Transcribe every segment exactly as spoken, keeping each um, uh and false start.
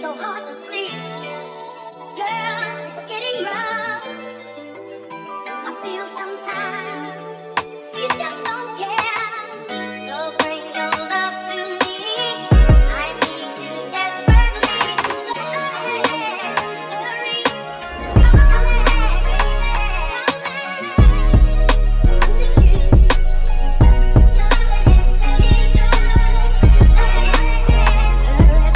so hard to sleep. Girl, it's getting rough. I feel sometimes you just don't care. So bring your love to me. I need you desperately. So hurry, come on, baby. I miss you. Your love is steady, good. Hurry, hurry,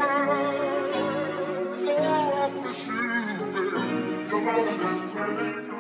I miss you, baby. Your love is steady, good.